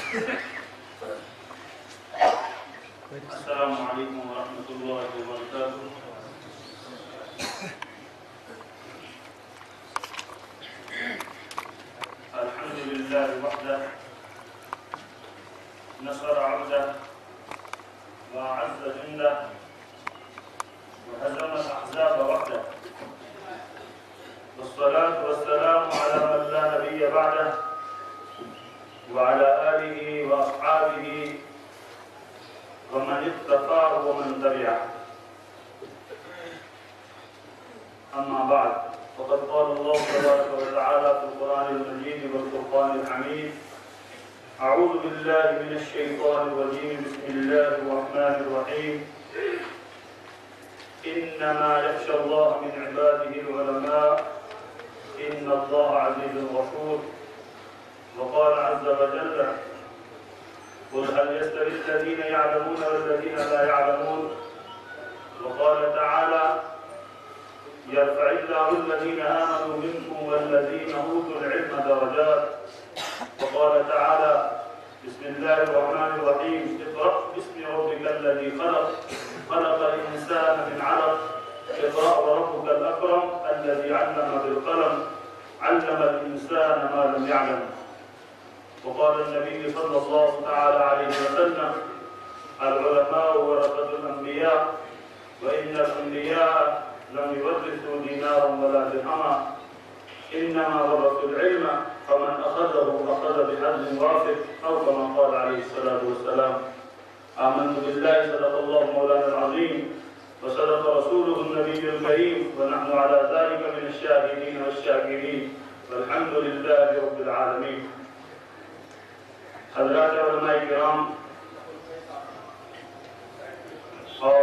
السلام علیکم ورحمۃ اللہ وبرکاتہ۔ الحمد للہ وحدہ نصر عبدہ وأعز جنده وهزم الأحزاب وحده، والصلاة والسلام على من لا نبي بعده وعلى آله وأصحابه ومن اقتفاه ومن تبعه. أما بعد، فقد قال الله تبارك وتعالى في القرآن المجيد والفرقان الحميد: أعوذ بالله من الشيطان الرجيم، بسم الله الرحمن الرحيم، إنما يخشى الله من عباده العلماء إن الله عزيز غفور. وقال عز وجل: قل هل يستوي الذين يعلمون والذين لا يعلمون. وقال تعالى: يرفع الله الذين آمنوا منكم والذين أوتوا العلم درجات. وقال تعالى: بسم الله الرحمن الرحيم، اقرأ باسم ربك الذي خلق، خلق الإنسان من علق، اقرأ وربك الأكرم الذي علم بالقلم، علم الإنسان ما لم يعلم. وقال النبي صلى الله تعالى عليه وسلم: العلماء ورثة الأنبياء، وإن الأنبياء لم يورثوا دينارا ولا درهما، إنما ورثوا العلم فمن أخذه أخذ بحظ وافر، أو كما قال عليه الصلاة والسلام. آمنت بالله صدق الله مولانا العظيم وصدق رسوله النبي الكريم، ونحن على ذلك من الشاهدين والشاكرين، والحمد لله رب العالمين. حضرات علماء کرام اور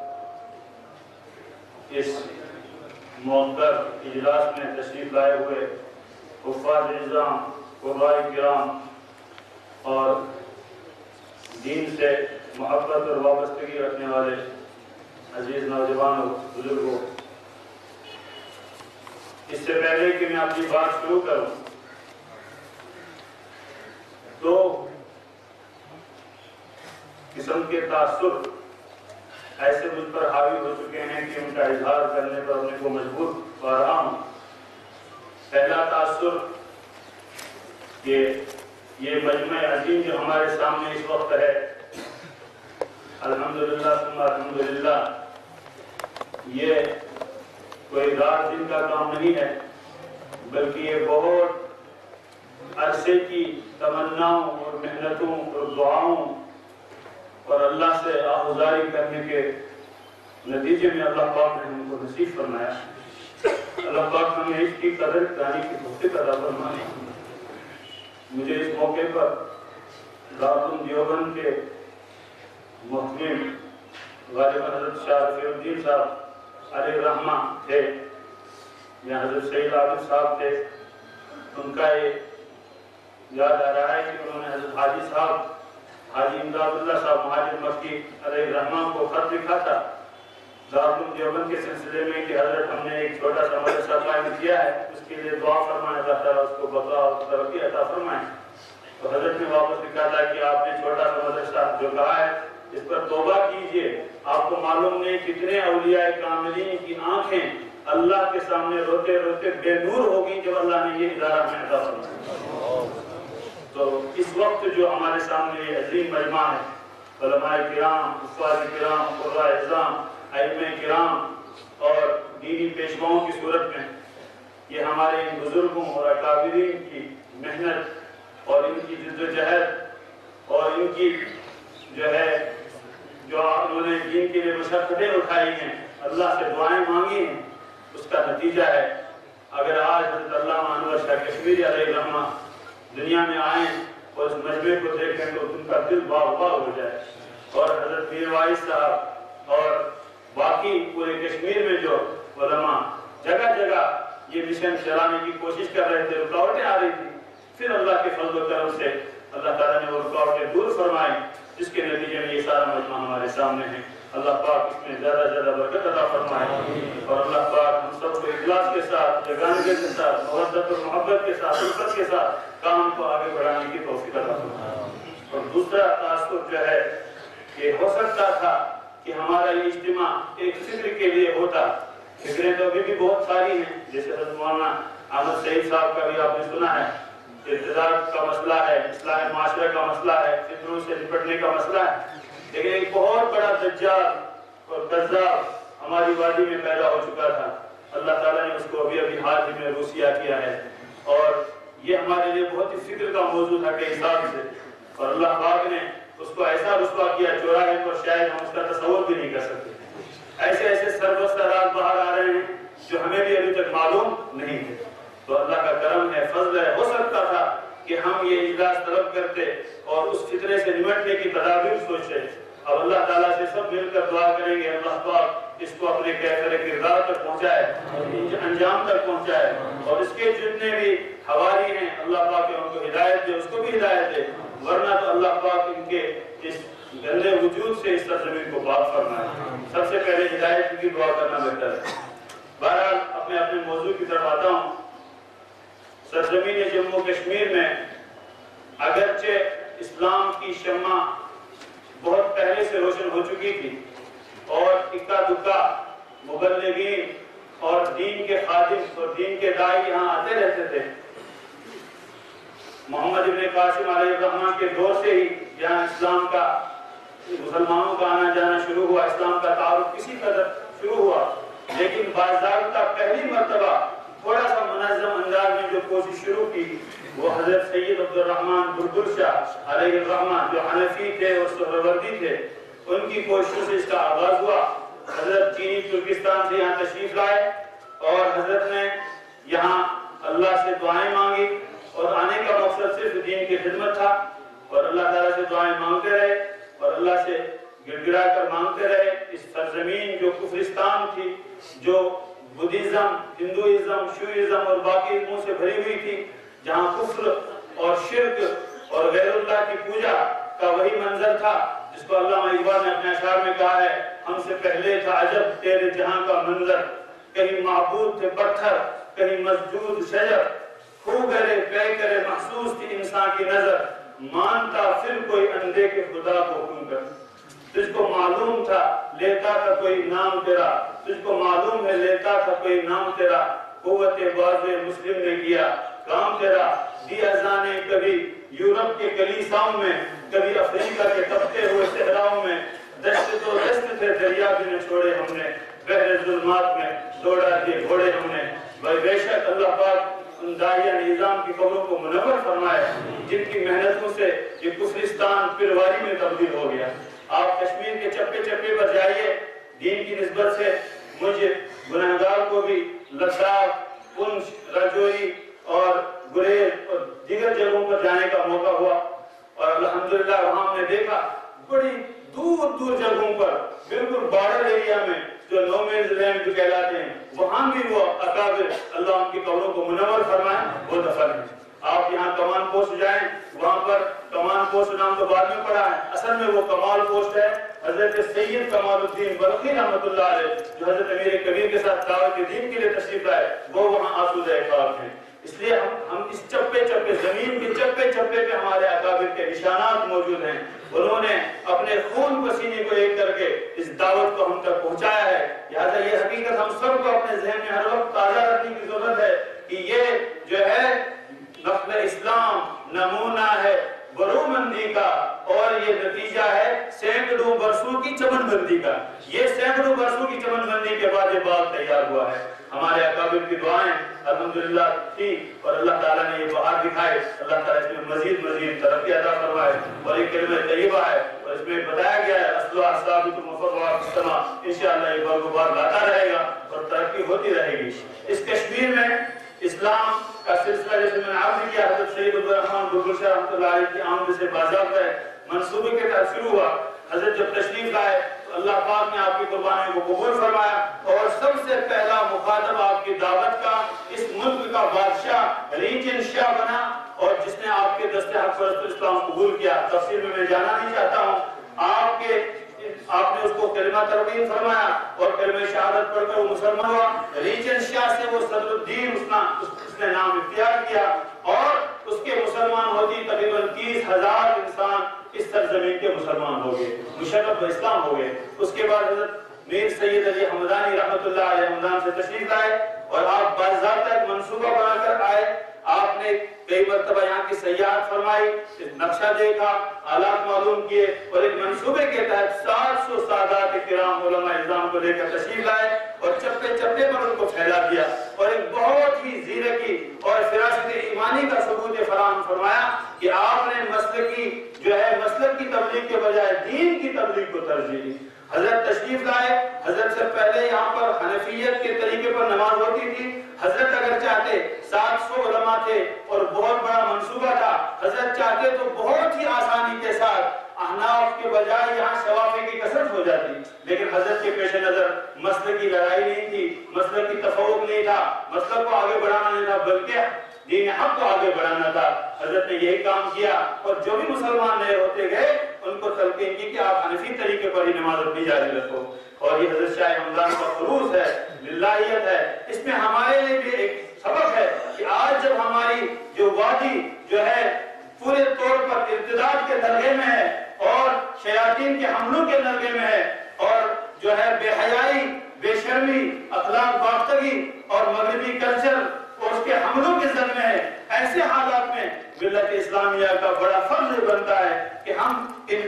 اس معتبر اجلاس میں تشریف لائے ہوئے حفاظ اعظام، قرائے کرام اور دین سے محبت اور وابستگی رکھنے والے عزیز نوجوانوں، بزرگوں، اس سے پہلے کہ میں اپنی بات شروع کروں، دو قسم کے تاثر ایسے مجھ پر حاوی ہو چکے ہیں کہ ان کا اظہار کرنے پر اپنے کو مجبور پا رہا ہوں۔ پہلا تاثر کہ یہ مجمع عظیم جو ہمارے سامنے اس وقت ہے، الحمدللہ ثم الحمدللہ، یہ کوئی رات دن کا کام نہیں ہے، بلکہ یہ بہت عرصے کی تمناؤں اور محنتوں اور دعاؤں اور اللہ سے آہوزاری کرنے کے نتیجے میں اللہ پاک نے ہم کو نصیب فرمایا۔ اللہ پاک ہمیں اس کی قدر دانی کی توفیق عطا فرمائے۔ مجھے اس موقع پر دارالعلوم دیوبند کے محتمم غالباً حضرت شاہ رفیع الدین صاحب علیہ الرحمہ تھے، یا حضرت سید عابد صاحب تھے، ان کا یہ یاد آ رہا ہے کہ انہوں نے حضرت حاجی صاحب، حاجی امداد اللہ صاحب مہاجر مکی علیہ الرحمہ کو خط لکھا تھا دارالعلوم دیوبند کے سلسلے میں کہ حضرت ہم نے ایک چھوٹا سا مدرسہ قائم کیا ہے، اس کے لیے دعا فرمائیں، اللہ تعالیٰ اس کو بقا اور ترقی عطا فرمائیں۔ تو حضرت نے واپس لکھا تھا کہ آپ نے چھوٹا سا مدرسہ جو کہا ہے اس پر توبہ کیجئے، آپ کو معلوم نہیں کتنے اولیاء کاملین کی آنکھیں اللہ کے سامنے روتے روتے بے نور ہوگی جب اللہ نے یہ ادارہ ہمیں عطا فرمایا۔ تو اس وقت جو ہمارے سامنے یہ عظیم مجمع ہے، علماء کرام، حفاظ کرام، قرائے اعظام، ائمہ کرام اور دینی پیشواؤں کی صورت میں، یہ ہمارے ان بزرگوں اور اکابرین کی محنت اور ان کی جد و جہد اور ان کی جو انہوں نے دین کے لیے مشقتیں اٹھائی ہیں، اللہ سے دعائیں مانگی ہیں، اس کا نتیجہ ہے۔ اگر آج حضرت علامہ انور شاہ کشمیری علیہ الرحمہ دنیا میں آئیں اور اس مجمع کو دیکھیں تو ان کا دل باغ باغ ہو جائے، اور حضرت میر واعظ صاحب اور باقی پورے کشمیر میں جو علماء جگہ جگہ یہ مشن چلانے کی کوشش کر رہے تھے، رکاوٹیں آ رہی تھی، پھر اللہ کے فضل و کرم سے اللہ تعالیٰ نے وہ رکاوٹیں دور فرمائی، جس کے نتیجے میں یہ سارا مجمع ہمارے سامنے ہے۔ اللہ پاک اس میں زیادہ زیادہ برکت عطا فرمائے، اور اللہ پاک ہم سب کو اخلاص کے ساتھ، یگانگی کے ساتھ، مودت اور محبت کے ساتھ، الفت کے ساتھ کام کو آگے بڑھانے کی توفیق عطا فرمائے۔ دوسرا تاثر جو ہے کہ ہو سکتا تھا کہ ہمارا یہ اجتماع ایک فکر کے لیے ہوتا. فکریں تو ابھی بھی بہت ساری ہیں، جیسے حضرت مولانا احمد سعید صاحب کا بھی آپ نے سنا ہے، ارتداد کا مسئلہ ہے، اصلاح معاشرہ کا مسئلہ ہے، فتنوں سے نپٹنے کا مسئلہ ہے. لیکن ایک بہت بڑا دجال اور کذاب ہماری وادی میں پیدا ہو چکا تھا. اللہ تعالیٰ نے اس کو ابھی حال ہی میں روسیہ کیا ہے، اور یہ ہمارے لیے بہت ہی فکر کا موضوع تھا کے حساب سے. اور اللہ پاک نے اس کو ایسا رسوا کیا چوراہے پر، شاید ہم اس کا تصور بھی نہیں کر سکتے. ایسے ایسے سربسترات باہر آ رہے ہیں جو ہمیں بھی ابھی تک معلوم نہیں تھے. تو اللہ کا کرم ہے، فضل ہے. ہو سکتا تھا کہ ہم یہ اجلاس طلب کرتے اور اس فطرے سے نمٹنے کی تدابیر سوچتے. اب اللہ تعالیٰ سے سب مل کر دعا کریں گے اللہ پاک اس کو اپنے کیفر کردار تک پہنچائے، انجام تک پہنچائے، اور اس کے جتنے بھی حواری ہیں اللہ پاک ان کو ہدایت دے، اس کو بھی ہدایت دے. ورنہ تو اللہ پاک ان کے اس گندے وجود سے اس سرزمین کو پاک فرمائے. سب سے پہلے ہدایت کی دعا کرنا بہتر ہے. بہرحال اپنے اپنے موضوع کی طرف آتا ہوں. سرزمین جموں کشمیر میں اگرچہ اسلام کی شمع بہت پہلے سے روشن ہو چکی تھی، اور اکا دکا مبلغین اور دین کے خادم اور دین کے داعی یہاں آتے رہتے تھے. محمد ابن قاسم علیہ الرحمن کے دور سے ہی یہاں اسلام کا، مسلمانوں کا آنا جانا شروع ہوا، اسلام کا تعارف کسی قدر شروع ہوا. لیکن باضابطہ پہلی مرتبہ تھوڑا سا منظم انداز میں جو کوشش شروع کی وہ حضرت سید عبد الرحمن بلبل شاہ علیہ الرحمن جو حنفی تھے اور سہروردی تھے، ان کی کوششوں سے اس کا آغاز ہوا. حضرت چینی ترکستان سے یہاں تشریف لائے اور حضرت نے یہاں اللہ سے دعائیں مانگی، اور آنے کا مقصد صرف دین کی خدمت تھا. اور اللہ تعالیٰ سے دعائیں مانگتے رہے اور اللہ سے گڑ گڑا کر مانگتے رہے. اس سرزمین جو کفرستان تھی، جو بدھزم، ہندوازم، شیوازم اور باقی علموں سے بھری ہوئی تھی، جہاں کفر اور شرک اور غیر اللہ کی پوجا کا وہی منظر تھا جس کو علامہ اقبال نے اپنے اشعار میں کہا ہے، ہم سے پہلے تھا عجب تیرے جہاں کا منظر، کہیں معبود تھے پتھر، کہیں مسجود شجر، خو کرے پے کرے محسوس تھی انسان کی نظر، مانتا پھر کوئی اندھے کے خدا کو کیوں کر. تجھ کو معلوم تھا لیتا تھا کوئی نام تیرا، تجھ کو معلوم ہے لیتا تھا کوئی نام تیرا، قوت باز مسلم نے کیا کام تیرا. دی اذانے کبھی یورپ کے کلیساؤں میں، کبھی افریقہ کے تپتے ہوئے صحراؤں میں، دشت تو دست تھے دریا بھی نہ چھوڑے ہم نے، بحر ظلمات میں دوڑا دیے گھوڑے ہم نے. بے شک اللہ پاک ان داعیہ نظام کی قبروں کو منور فرمائے جن کی محنتوں سے یہ کفرستان پرواری میں تبدیل ہو گیا. آپ کشمیر کے چپے چپے پر جائیے، دین کی نسبت سے مجھے گنہگار کو بھی لداخ، پنچ، راجوری اور گریز اور دیگر جگہوں پر جانے کا موقع ہوا، اور الحمدللہ وہاں ہم نے دیکھا بڑی دور دور جگہوں پر، بالکل بارڈر ایریا میں جو نو مینز لینڈ کہلاتے ہیں، وہاں بھی وہ اکابر اللہ ان کی قبروں کو منور فرمائے وہ دفن ہیں. آپ یہاں کمان پوسٹ جائیں، وہاں پر کمان پوسٹ نام تو بعد میں پڑا ہے، اصل میں وہ کمال پوسٹ ہے حضرت سید کمال الدین بلخی رحمۃ اللہ علیہ جو حضرت امیر کبیر کے ساتھ دعوت دین کے لیے تشریف لائے، وہ وہاں آسودہ خاک ہیں. اس لیے ہم اس چپے چپے زمین کے چپے چپے پہ ہمارے اکابر کے نشانات موجود ہیں. انہوں نے اپنے خون پسینے کو ایک کر کے اس دعوت کو ہم تک پہنچایا ہے. لہٰذا یہ حقیقت ہم سب کو اپنے ذہن میں ہر وقت تازہ رکھنے کی ضرورت ہے کہ یہ جو ہے نقل اسلام نمونہ ہے برومندی کا، اور یہ نتیجہ ہے سینکڑوں برسوں کی چمن بندی کا. یہ سینکڑوں برسوں کی چمن بندی کے بعد یہ باغ تیار ہوا ہے. ہمارے اکابر کی دعائیں الحمدللہ تھی اور اللہ تعالیٰ نے یہ بہار دکھائے. اللہ تعالیٰ اس میں مزید ترقی عطا فرمائے. اور ایک کلمہ طیبہ ہے اور اس میں بتایا گیا ہے اصلہ ثابت مفرع فی السماء، انشاءاللہ یہ بار بار لاتا رہے گا اور ترقی ہوتی رہے گی. اس کشمیر میں اسلام کا سلسلہ جیسے میں نے عرض کیا حضرت سید عبد الرحمن بلبل شاہ رحمۃ اللہ علیہ کی آمد سے باضابطہ منصوبے کے تحت شروع ہوا. حضرت جب تشریف لائے تو اللہ پاک نے آپ کی قربانیوں کو قبول فرمایا، اور سب سے پہلا مخاطب آپ کی دعوت کا اس ملک کا بادشاہ ریجن شاہ بنا، اور جس نے آپ کے دست حق پرست اسلام قبول کیا. تفصیل میں جانا نہیں چاہتا ہوں. آپ نے اس کو کلمہ ترغیب فرمایا اور کلمہ شہادت پڑھ کر وہ مسلمان ہوا. ریجن شاہ سے وہ صدر الدین اس نے نام اختیار کیا، اور اس کے مسلمان ہوتی تقریباً 30,000 انسان اس کے مسلمان ہو گئے، مشرف اسلام ہو گئے۔ اس کے بعد حضرت میر سید علی حمدانی رحمۃ اللہ علیہ ہمدان سے تشریف لائے اور آپ باضابطہ ایک منصوبہ بنا کر آئے۔ آپ نے کئی مرتبہ یہاں کی سیاحت فرمائی، نقشہ دیکھا، حالات معلوم کیے اور ایک منصوبے کے تحت 700 سادات کرام علماء اعظام کو لے کر تشریف لائے اور چپے چپے پر ان کو پھیلا دیا اور ایک بہت ہی زیرکی اور فراست ایمانی کا ثبوت فراہم فرمایا کہ آپ نے مسلک کی تبلیغ کے بجائے دین کی تبلیغ کو ترجیح دی۔ حضرت تشریف لائے، حضرت سے پہلے یہاں پر حنفیت کے طریقے پر نماز ہوتی تھی۔ حضرت اگر چاہتے 700 علماء تھے اور بہت بڑا منصوبہ تھا، حضرت چاہتے تو بہت ہی آسانی کے ساتھ احناف کے بجائے یہاں شوافی کی کثرت ہو جاتی، لیکن حضرت کے پیش نظر مسلک کی لڑائی نہیں تھی، مسلک کی تفوق نہیں تھا، مسلک کو آگے بڑھانا نہیں تھا، بلکہ دین حق کو آگے بڑھانا تھا۔ حضرت نے یہی کام کیا اور جو بھی مسلمان نئے ہوتے گئے ان کو تلقین کی کہ آپ حنفی طریقے پر ہی نماز اپنی جاری رکھو، اور یہ حضرت شاہ ہمدان کا خلوص ہے، للہیت ہے۔ اس میں ہمارے لیے بھی ایک سبق ہے کہ آج جب ہماری جو وادی جو ہے پورے طور پر ارتداد کے درگے میں ہے اور شیاطین کے حملوں کے درگے میں ہے اور جو ہے بے حیائی، بے شرمی، اخلاق باختگی اور مغربی کلچر اور اس کے حملوں کے زد میں ہے، ایسے حالات میں ملت اسلامیہ کا بڑا فرض بنتا ہے کہ ہم ان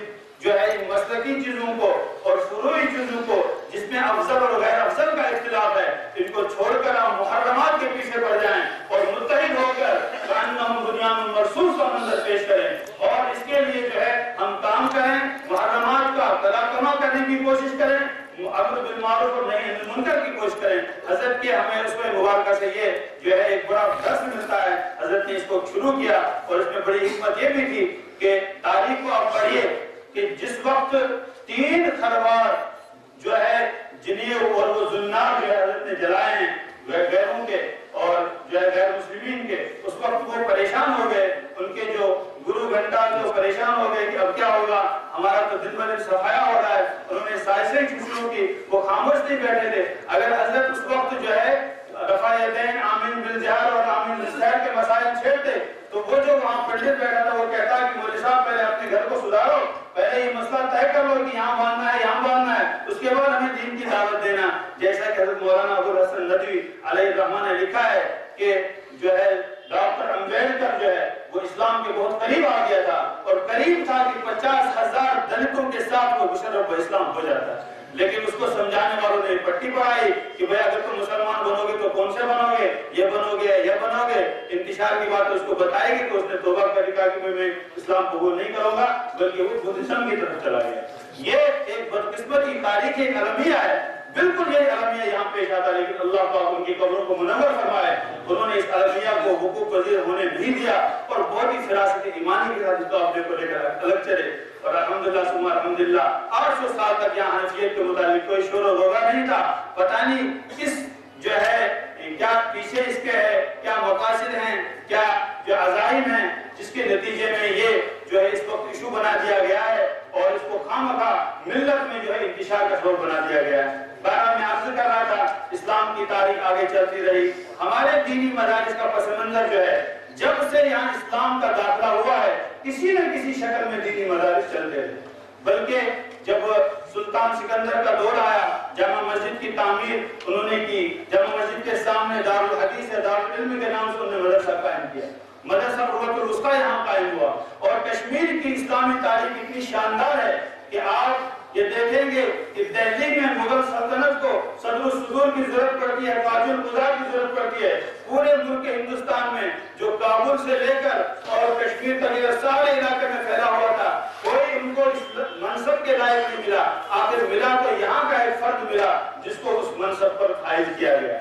مسلکی چیزوں کو اور فروعی چیزوں کو جس میں افضل اور غیر افضل کا اختلاف ہے، ان کو چھوڑ کر ہم محرمات کے پیچھے پڑ جائیں اور متحد ہو کر کأنہم بنیان مرصوص کا منظر پیش کریں، اور اس کے لیے جو ہے ہم کام کریں، محرمات کا تلاقمہ کرنے کی کوشش کریں، امر بالمعروف اور نہی عن المنکر کی کوشش کریں۔ حضرت کے ہمیں اس میں مبارکہ سے یہ جو ہے ایک بڑا درس ملتا ہے، حضرت نے اس کو شروع کیا اور اس میں بڑی حکمت یہ بھی تھی کہ تاریخ کو آپ پڑھیے کہ جس وقت 3 خروار جو ہے جنیے اور وہ زنار جو ہے حضرت نے جلائے ہیں غیروں کے اور جو ہے غیر مسلمین کے، اس وقت وہ پریشان ہو گئے، ان کے جو گرو گھنٹال جو پریشان ہو گئے کہ اب کیا ہوگا، ہمارا تو دن بدن صفایا ہو رہا ہے، انہوں نے سائشیں شروع کی، وہ خاموش نہیں بیٹھے تھے۔ اگر حضرت اس وقت جو ہے رفع یدین، آمین بالجہر اور آمین بالسر کے مسائل چھیڑتے تو وہ جو وہاں پنڈت بیٹھا تھا وہ کہتا کہ مولوی صاحب پہلے اپنے گھر کو سدھارو، پہلے یہ مسئلہ طے کر لو کہ یہاں باندھنا ہے یہاں باندھنا ہے، اس کے بعد ہمیں دین کی دعوت دینا۔ جیسا کہ حضرت مولانا ابوالحسن ندوی علیہ الرحمہ نے لکھا ہے کہ جو ہے ڈاکٹر امبیڈکر جو ہے وہ اسلام کے بہت قریب آ گیا تھا اور قریب تھا کہ 50,000 دلتوں کے ساتھ وہ مشرف اسلام ہو جاتا ہے، لیکن اس کو سمجھانے والوں نے پٹی پڑھائی کہ بھئی اگر تم مسلمان بنو گے تو کون سے بنو گے، یہ بنو گے یہ بنو گے، انتشار کی بات اس کو بتائے گی تو اس نے توبہ کر کہا کہ میں اسلام قبول نہیں کروں گا، بلکہ وہ بدھزم کی طرف چلا گیا۔ یہ ایک بدقسمتی تاریخ ایک المیہ ہے، بالکل یہ المیہ یہاں پیش آتا، لیکن اللہ پاک ان کی قبروں کو منور فرمائے، انہوں نے اس المیہ کو وقوع پذیر ہونے نہیں دیا اور بہت ہی فراست ایمانی کے ساتھ اس کو کو لے کر الگ چلے، اور الحمدللہ ثم الحمدللہ 800 سال تک یہاں حنفیت کے متعلق کوئی شور و غوغا نہیں تھا۔ پتہ نہیں کس جو ہے کیا پیچھے اس کے ہے، کیا مقاصد ہیں، کیا جو عزائم ہیں، جس کے نتیجے میں یہ جو ہے اس کو ایشو بنا دیا گیا ہے اور اس کو خواہ ملت میں جو ہے انتشار کا سبب بنا دیا گیا ہے۔ بہرحال میں عرض کر رہا تھا اسلام کی تاریخ آگے چلتی رہی، ہمارے دینی مدارس کا پس منظر جو ہے جب سے یہاں اسلام کا داخلہ ہوا ہے کسی نہ کسی شکل میں دینی مدارس چلتے رہے، بلکہ جب سلطان سکندر کا دور آیا جامع مسجد کی تعمیر انہوں نے کی، جامع مسجد کے سامنے دارالحدیث ہے، دارالعلم کے نام سے انہوں نے مدرسہ قائم کیا، مدرسہ روۃ الوسطیٰ یہاں قائم ہوا، اور کشمیر کی اسلامی تاریخ اتنی شاندار ہے کہ آپ یہ دیکھیں گے کہ دہلی میں مغل سلطنت کو صدر الصدور کی ضرورت پڑتی ہے، تاج القضاء کی ضرورت پڑتی ہے، پورے ملک ہندوستان میں جو کابل سے لے کر اور کشمیر تک یہ سارے علاقے میں پھیلا ہوا تھا، کوئی ان کو اس منصب کے لائق نہیں ملا، آخر ملا تو یہاں کا ایک فرد ملا جس کو اس منصب پر فائز کیا گیا۔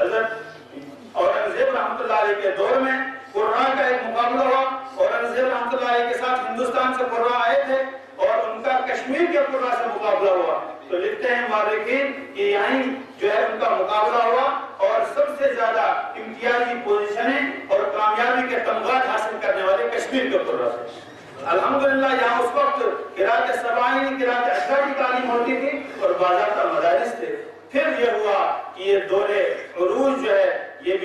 حضرت اورنگزیب رحمۃ اللہ علیہ کے دور میں قراء کا ایک مقابلہ ہوا، اورنگزیب رحمۃ اللہ علیہ کے ساتھ ہندوستان سے قراء آئے تھے اور ان کا کشمیر کے قراء سے مقابلہ ہوا، تو لکھتے ہیں مورخین کہ یہیں جو ہے ان کا مقابلہ ہوا اور سب سے زیادہ امتیازی پوزیشنیں اور کامیابی کے تمغات حاصل کرنے والے کشمیر کے قراء تھے۔ الحمدللہ یہاں اس وقت قراءت سبعین قراءت عشرہ کی تعلیم ہوتی تھی اور باضابطہ مدارس تھے۔ پھر یہ ہوا کہ یہ دور عروج جو ہے یہ بھی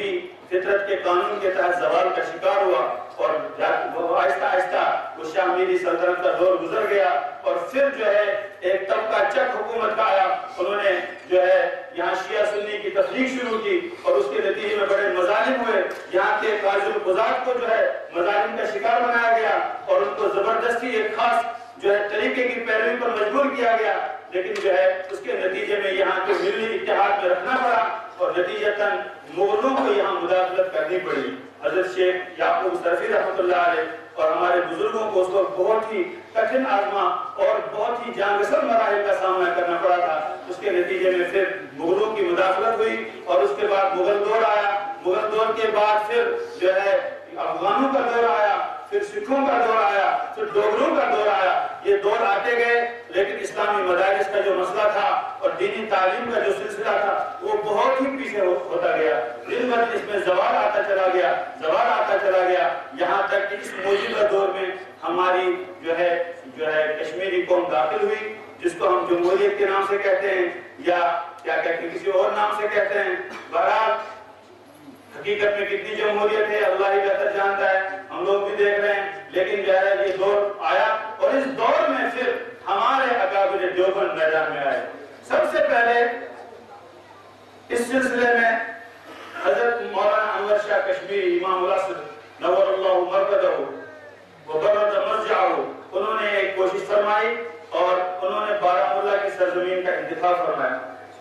فطرت کے قانون کے تحت زوال کا شکار ہوا اور آہستہ آہستہ وہ شاہ میری سلطنت کا دور گزر گیا اور پھر جو ہے ایک طبقہ چک حکومت کا آیا. انہوں نے جو ہے یہاں شیعہ سنی کی تفریق شروع کی اور اس کے نتیجے میں بڑے مظالم ہوئے. یہاں کے قاضی القضات کو جو ہے مظالم کا شکار بنایا گیا اور ان کو زبردستی ایک خاص جو ہے طریقے کی پیروی پر مجبور کیا گیا. لیکن جو ہے اس کے نتیجے میں یہاں کے ملی اتحاد میں رکھنا پڑا اور نتیجتاً مغلوں کو یہاں مداخلت کرنی پڑی. حضرت شیخ یعقوب صرفی رحمۃ اللہ علیہ اور ہمارے بزرگوں کو اس وقت بہت ہی کٹھن آزما اور بہت ہی جانگسر مراحل کا سامنا کرنا پڑا تھا. اس کے نتیجے میں پھر مغلوں کی مداخلت ہوئی اور اس کے بعد مغل دور آیا. مغل دور کے بعد پھر جو ہے افغانوں کا دور آیا, پھر سکھوں کا دور آیا, پھر ڈوگروں کا دور آیا. یہ دور آتے گئے لیکن اسلامی مدارس کا جو مسئلہ تھا اور دینی تعلیم کا جو سلسلہ تھا وہ بہت ہی پیچھے ہوتا گیا. دن بہ دن اس میں زوال آتا چلا گیا, زوال آتا چلا گیا, یہاں تک کہ اس موجودہ دور میں ہماری جو ہے کشمیری قوم داخل ہوئی, جس کو ہم جمہوریت کے نام سے کہتے ہیں یا کیا کہتے ہیں کسی اور نام سے کہتے ہیں. بہرحال حقیقت میں کتنی جمہوریت ہے اللہ ہی بہتر جانتا ہے, ہم لوگ بھی دیکھ رہے ہیں. لیکن جو ہے یہ دور آیا اور اس دور میں پھر ہمارے اکابر دیوبند میدان میں آئے. سب سے پہلے اس سلسلے میں حضرت مولانا انور شاہ کشمیری امام العصر نور اللہ مرقدہ وبرد مرجعہ, انہوں نے ایک کوشش فرمائی اور انہوں نے بارہمولہ کی سرزمین کا انتخاب فرمایا.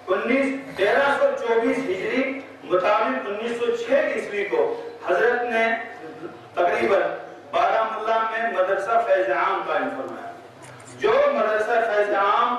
1324 ہجری مطابق 1906 عیسوی کو حضرت نے تقریباً بارہمولہ میں مدرسہ فیض عام قائم فرمایا, جو مدرسہ فیض عام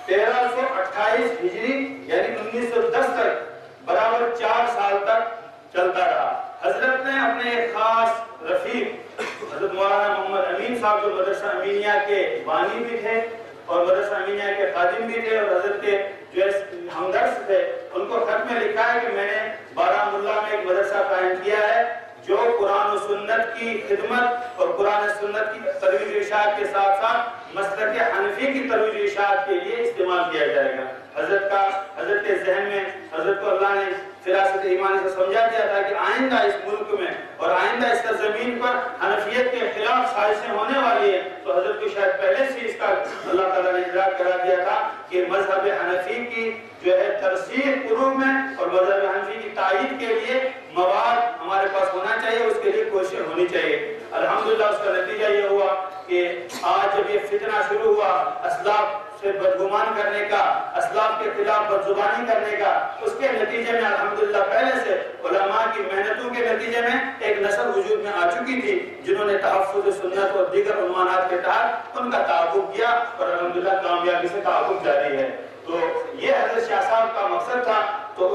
1328 ہجری یعنی 1910 تک برابر 4 سال تک چلتا رہا. حضرت نے اپنے ایک خاص رفیق حضرت مولانا محمد امین صاحب جو مدرسہ امینیہ کے بانی بھی تھے اور مدرسہ امینیہ کے خادم بھی تھے اور حضرت کے جو ہمدرس تھے, ان کو خط میں لکھا ہے کہ میں نے بارہمولہ میں ایک مدرسہ قائم کیا ہے جو قرآن و سنت کی خدمت اور قرآن و سنت کی ترویج و اشاعت کے ساتھ ساتھ مسلک حنفی کی ترویج و اشاعت کے لیے استعمال کیا جائے گا. حضرت کے ذہن میں حضرت کو اللہ نے فراست ایمانی سے سمجھا دیا تھا کہ آئندہ اس ملک میں اور آئندہ اس زمین پر حنفیت کے خلاف سازشیں ہونے والی ہیں. تو حضرت کو شاید پہلے سے اس کا اللہ تعالیٰ نے ادراک کرا دیا تھا کہ مذہب حنفی کی جو ہے ترسیخ قلوب میں اور مذہب حنفی کی تائید کے لیے مواد ہمارے پاس ہونا چاہیے, اس کے لیے کوشش ہونی چاہیے. الحمدللہ اس کا نتیجہ یہ ہوا کہ آج جب یہ فتنہ شروع ہوا اسلاف سے بدگمان کرنے کا, اسلاف کے خلاف بدزبانی کرنے کا, اس کے نتیجے میں الحمدللہ پہلے سے علماء کی محنتوں کے نتیجے میں ایک نسل وجود میں آ چکی تھی جنہوں نے تحفظ سنت اور دیگر عنوانات کے تحت ان کا تعاقب کیا اور الحمدللہ کامیابی سے تعاقب جاری ہے. تو یہ حضرت شاہ صاحب کا مقصد تھا. تو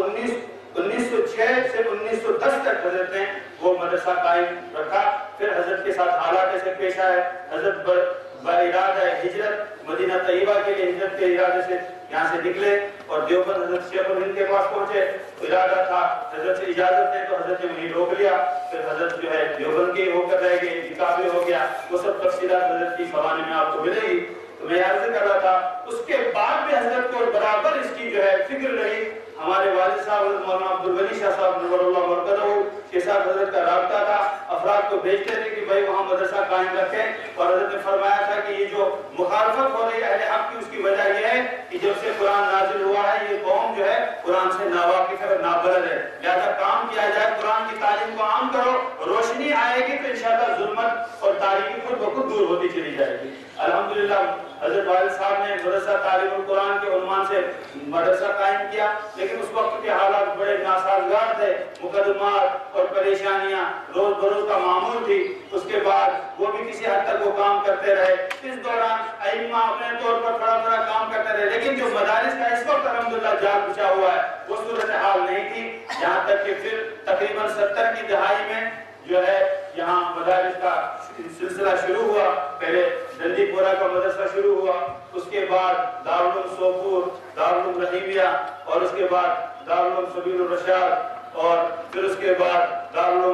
1906 سے 1910 تک حضرت نے وہ مدرسہ قائم رکھا. پھر حضرت کے ساتھ حالات ایسے پیش آئے, حضرت ارادہ ہجرت مدینہ طیبہ کے لیے ہجرت کے ارادے سے یہاں سے نکلے اور دیوبند حضرت شیخ الہند کے پاس پہنچے. ارادہ تھا حضرت سے اجازت ہے تو حضرت نے وہیں روک لیا. پھر حضرت جو ہے دیوبند کے ہو کر رہ گئے, نکاح ہو گیا. وہ سب تفصیلات حضرت کی سوانے میں آپ کو ملے گی. تو میں عرض کر رہا تھا اس کے بعد بھی حضرت کو برابر اس کی جو ہے فکر رہی. ہمارے والد صاحب حضرت مولانا عبدالولی شاہ صاحب نور اللہ مرقدہ کے ساتھ حضرت کا رابطہ تھا. افراد کو بھیجتے تھے کہ بھائی وہاں مدرسہ قائم رکھیں اور حضرت نے فرمایا تھا کہ یہ جو مخالفت ہو رہی ہے اہل حق کی, اس کی وجہ یہ ہے کہ جب سے قرآن نازل ہوا ہے یہ قوم جو ہے قرآن سے ناواقف ہے اور نابلد ہے. لہذا کام کیا جائے, قرآن کی تعلیم کو عام کرو, روشنی آئے گی تو انشاءاللہ ظلمت اور تاریکی خود بخود دور ہوتی چلی جائے گی. الحمدللہ حضرت والد صاحب نے مدرسہ تعلیم القرآن کے عنوان سے مدرسہ قائم کیا, لیکن اس وقت کے حالات بڑے ناسازگار تھے. مقدمات اور پریشانیاں روز بروز کا معمول تھی. اس کے بعد وہ بھی کسی حد تک وہ کام کرتے رہے. اس دوران ائمہ اپنے طور پر تھوڑا کام کرتے رہے, لیکن جو مدارس کا اس وقت الحمدللہ جال بچھا ہوا ہے وہ صورتحال نہیں تھی. یہاں تک کہ پھر تقریباً 70 کی دہائی میں جو ہے یہاں مدارس کا سلسلہ شروع ہوا. پہلے ڈنڈی پورہ کا مدرسہ شروع ہوا, اس کے بعد دارالعلوم سوپور, دارالعلوم رحیمیہ اور اس کے بعد دارالعلوم سبیل الرشاد اور پھر اس کے بعد دارالعلوم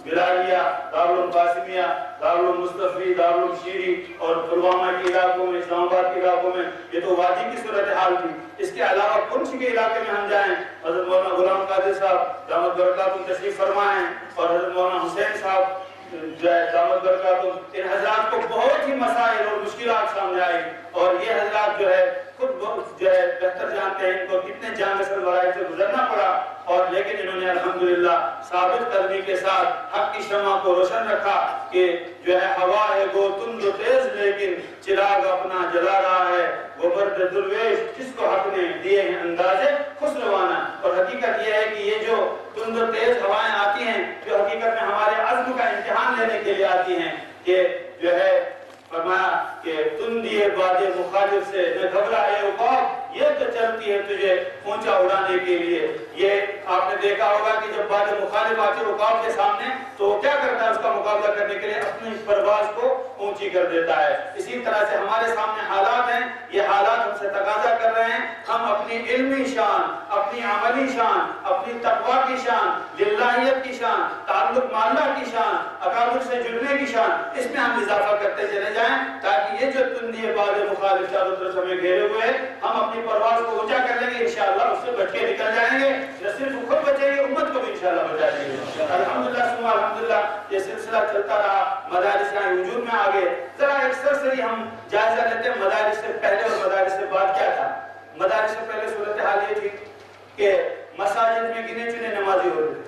بلالیہ، دارالعلوم قاسمیہ، دارالعلوم مصطفی، دارالعلوم شیری اور پلوامہ کے علاقوں میں، اسلام آباد کے علاقوں میں، یہ تو وادی کی صورتحال تھی۔ اس کے علاوہ پنچ کے علاقے میں ہم جائیں، حضرت مولانا غلام قادر صاحب دامت برکاتہم تشریف فرمائیں، اور حضرت مولانا حسین صاحب جو ہے دامت برکاتہم، ان حضرات کو بہت ہی مسائل اور مشکلات سامنے آئی، اور یہ حضرات جو ہے خود جو ہے بہتر جانتے ہیں ان کو کتنے جان نسل لڑائی سے گزرنا پڑا، اور لیکن انہوں نے الحمدللہ ثابت قدمی کے ساتھ حق کی شمع کو روشن رکھا کہ جو ہے ہوا ہے گو تند و تیز لیکن چراغ اپنا جلا رہا ہے، وہ مرد درویش جس کو حق نے دیے ہیں اندازے خسروانہ۔ اور حقیقت یہ ہے کہ یہ جو تند و تیز ہوائیں آتی ہیں جو حقیقت میں ہمارے عزم کا امتحان لینے کے لیے آتی ہیں، کہ جو ہے فرمایا کہ تندی باد مخالف سے نہ گھبرائے عقاب، یہ تو چلتی ہے تجھے اونچا اڑانے کے لیے۔ یہ آپ نے دیکھا ہوگا کہ جب باد مخالف آتی ہے عقاب کے سامنے تو وہ کیا کرتا ہے، اس کا مقابلہ کرنے کے لیے اپنی پرواز کو اونچی کر دیتا ہے۔ اسی طرح سے ہمارے سامنے حالات ہیں، یہ حالات ہم سے تقاضا کر رہے ہیں ہم اپنی علمی شان، اپنی عملی شان، اپنی تقویٰ کی شان، للہیت کی شان، تعلق مع اللہ کی شان، اکابر سے جڑنے کی شان، اس میں ہم اضافہ کرتے چلے جائیں، تاکہ یہ جو تندی باد مخالف چاروں طرف ہمیں گھیرے ہوئے ہیں، ہم اپنی پرواز کو اونچا کر لیں گے، انشاءاللہ اس سے بچ کے نکل جائیں گے، نہ صرف خود بچیں گے، امت کو بھی انشاءاللہ بچا دیں گے۔ الحمدللہ ثم الحمدللہ یہ سلسلہ چلتا رہا، مدارس یہاں وجود میں آ گئے۔ ذرا ایک سرسری ہم جائزہ لیتے ہیں مدارس سے پہلے اور مدارس سے بعد کیا تھا۔ مدارس سے پہلے صورتحال یہ تھی کہ مساجد میں گنے چنے نمازی ہوتے تھے،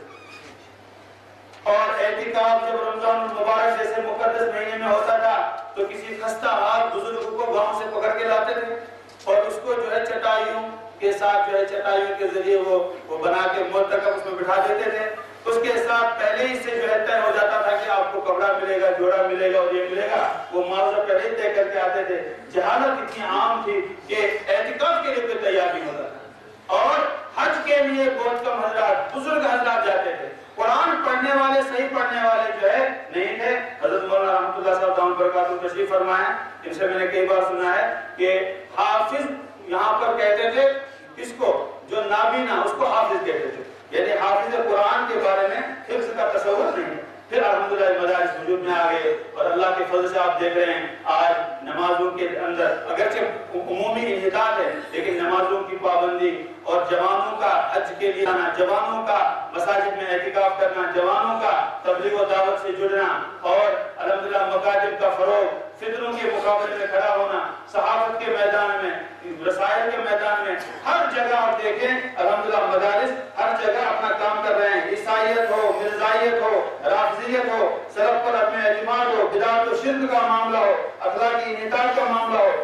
اور اعتکاف جب رمضان المبارک جیسے مقدس مہینے میں ہوتا تھا تو کسی خستہ حال بزرگ کو گاؤں سے پکڑ کے لاتے تھے، اور اس کو جو ہے چٹائیوں کے ساتھ جو ہے چٹائیوں کے ذریعے وہ بنا کے مرتکب اس میں بٹھا دیتے تھے۔ اس کے ساتھ پہلے ہی سے جو ہے طے ہو جاتا تھا کہ آپ کو کپڑا ملے گا، جوڑا ملے گا اور یہ ملے گا، وہ معاوضہ پہلے ہی طے کر کے آتے تھے۔ جہالت اتنی عام تھی کہ اعتکاف کے لیے کوئی تیار نہیں ہوتا تھا، اور حج کے لیے بہت کم حضرات بزرگ حضرات جاتے تھے۔ قرآن پڑھنے والے، صحیح پڑھنے والے جو ہے نہیں تھے۔ حضرت مولانا رحمۃ اللہ صاحب دامت برکاتہم تشریف فرمائے، ان سے میں نے کئی بار سنا ہے کہ حافظ یہاں پر کہتے تھے کس کو، جو نابینا اس کو حافظ کہتے تھے، یعنی حافظ قرآن کے بارے میں حفظ کا تصور نہیں ہے۔ پھر الحمدللہ مدارس وجود میں آ گئے، اور اللہ کے فضل سے آپ دیکھ رہے ہیں آج نمازوں کے اندر اگرچہ عمومی انحطاط ہے لیکن نمازوں کی پابندی، اور جوانوں کا حج کے لیے آنا، جوانوں کا مساجد میں اعتکاف کرنا، جوانوں کا تبلیغ و دعوت سے جڑنا، اور الحمدللہ مکاتب کا فروغ، فتنوں کے مقابلے میں کھڑا ہونا، صحافت کے میدان میں، رسائل کے میدان میں، ہر جگہ آپ دیکھیں الحمدللہ مدارس ہر جگہ اپنا کام کر رہے ہیں۔ عیسائیت ہو، مرزائیت ہو، رافضیت ہو، سلف پر اپنے اعتماد ہو، بدعت و شرک کا معاملہ ہو، اخلاقی انحطاط کا معاملہ ہو،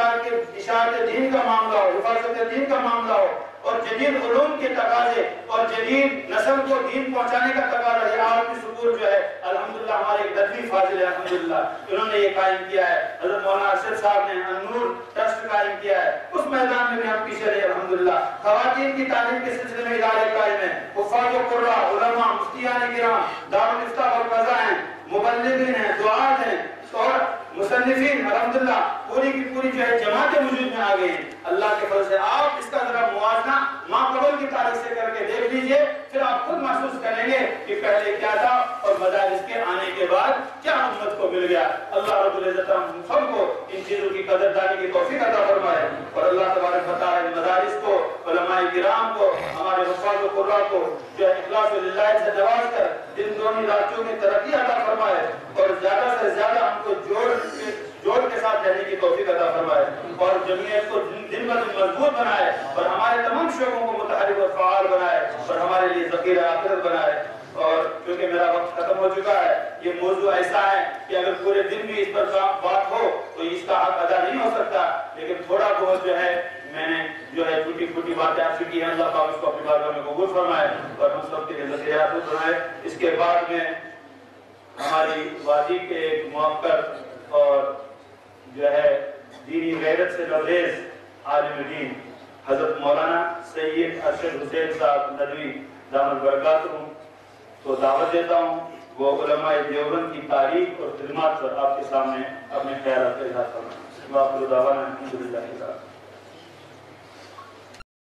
اشاعت دین کا معاملہ ہو، حفاظت دین کا معاملہ ہو، اور جدید علوم کے تقاضے اور جدید نسل کو دین پہنچانے کا تقاضا، یہ عالمی سکول جو ہے الحمدللہ ہمارے ایک ندوی فاضل ہے، الحمدللہ انہوں نے یہ قائم کیا ہے۔ حضرت مولانا ارشد صاحب نے النور ٹرسٹ قائم کیا ہے، اس میدان میں بھی ہم پیچھے رہے الحمدللہ۔ خواتین کی تعلیم کے سلسلے میں ادارے قائم ہیں، حفاظ و قراء، علماء، مفتیان کرام، دارالافتاء والقضاء ہیں، مبلغین ہیں، دعات ہیں، اور مصنفین، الحمدللہ پوری کی پوری جو ہے جماعتیں وجود میں آ گئی ہیں اللہ کے فضل سے۔ آپ اس کا ذرا موازنہ ماں قبل کی تاریخ سے کر کے دیکھ لیجئے، پھر آپ خود محسوس کریں گے کہ پہلے کیا تھا اور مدارس کے آنے کے بعد کیا امت کو مل گیا۔ اللہ رب العزت ہم سب کو ان چیزوں کی قدردانی کی توفیق عطا فرمائے، اور اللہ تبارک و تعالی ان مدارس کو، علماء کرام کو، ہمارے حفاظ و قراء کو جو ہے اخلاص للہ سے نواز کر دن دونی راتوں میں ترقی عطا فرمائے، اور زیادہ سے زیادہ ہم کو جوڑ کے ساتھ رہنے کی توفیق عطا فرمائے، اور جمعیت کو دن بدن مضبوط بنائے، اور ہمارے تمام شعبوں کو متحرک اور فعال بنائے، اور ہمارے لیے ذخیرہ آخرت بنائے۔ اور کیونکہ میرا وقت ختم ہو چکا ہے، یہ موضوع ایسا ہے کہ اگر پورے دن بھی اس پر بات ہو تو اس کا حق ادا نہیں ہو سکتا، لیکن تھوڑا بہت جو ہے میں نے جو ہے چھوٹی چھوٹی باتیں آپ سے کی ہیں، اللہ پاک اس کو اپنی بارگاہ میں قبول فرمائے اور ہم سب کے لیے ذخیرہ آخرت بنائے۔ اس کے بعد میں ہماری وادی کے ایک موقر اور جو ہے دینی غیرت سے لبریز عالم دین حضرت مولانا سید ارشد حسین صاحب ندوی دامت برکاتہم کو دعوت دیتا ہوں، وہ علماء دیوبند کی تاریخ اور خدمات پر آپ کے سامنے اپنے خیالات کا اظہار فرمائیں۔ وآخر دعوانا الحمدللہ۔